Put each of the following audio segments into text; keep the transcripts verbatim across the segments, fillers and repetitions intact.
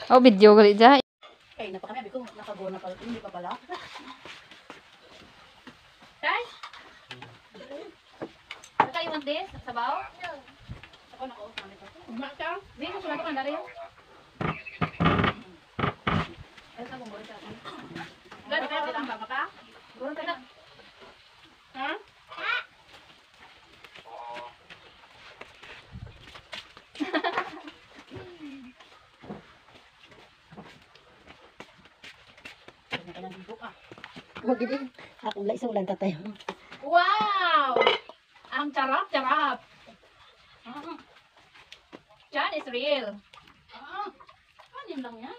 Oh, video gali dyan. Ay, napakami. Abi ko, nakagona pala. Hindi pa pala. Tay? Ano tayo want this? Sabaw? Ako na ko. Umak ka? Hindi, susunod ko kandari yun. Ay, sa bumbulit ka. Gano'n tayo ka lang ba pa? Gano'n tayo. Ha? Magiging ako lang isang ulan tatay. Wow! Ang charap-charap. Ah. Yan is real. Ah. Ano lang yan?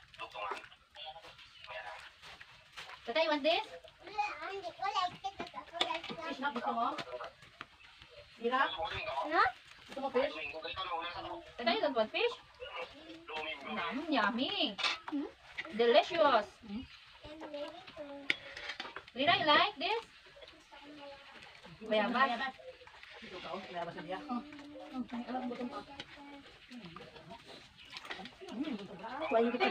Tatay, want this? Fish na, gusto mo? Dira? Gusto mo fish? Tatay, don't want fish? Yum, yummy. Delicious. Lira, you like this? Bayabas. Bayabas na diya. Kuwain kita.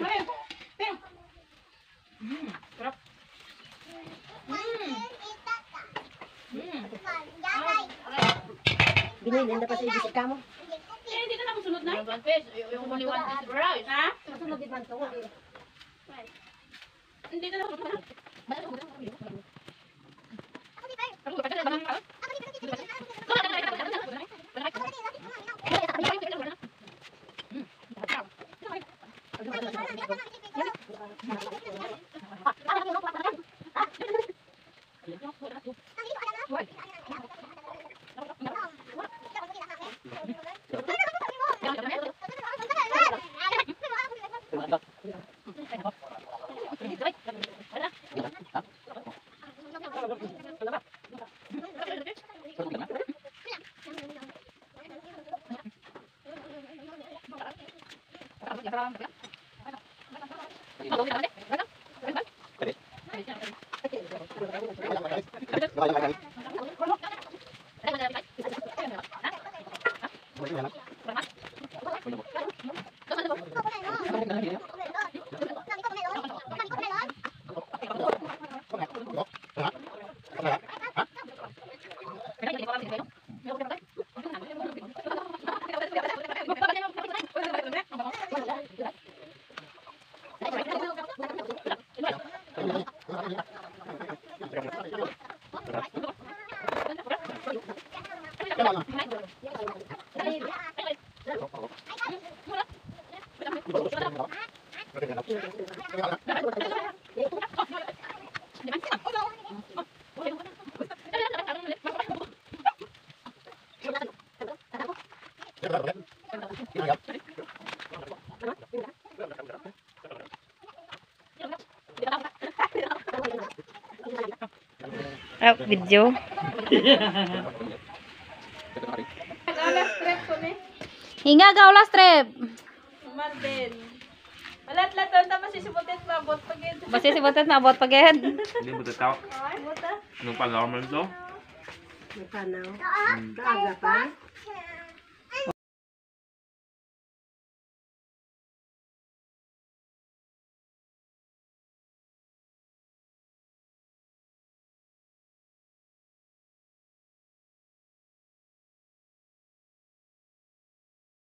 Mmm, sarap. Mmm. Mmm. Binili na pa sa ibig ka mo. Eh, hindi ka na masunod na. One fish. Yung only one fish rice, ha? Masunod din man to. Hindi ka na masunod na. Ah, video. Hinga ka ulas trip. Martin. Malat-lat ang tama si Sibutet mabot pagid. Basta si Botet maabot pagid. Hindi mo tataw. Ay, buta. Anong palaman to? May panaw. Kaaga pa.